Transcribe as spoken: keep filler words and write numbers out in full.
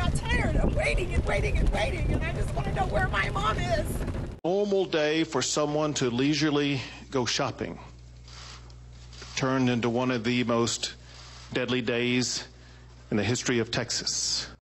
got tired of waiting and waiting and waiting, and I just want to know where my mom is. Normal day for someone to leisurely go shopping turned into one of the most deadly days in the history of Texas.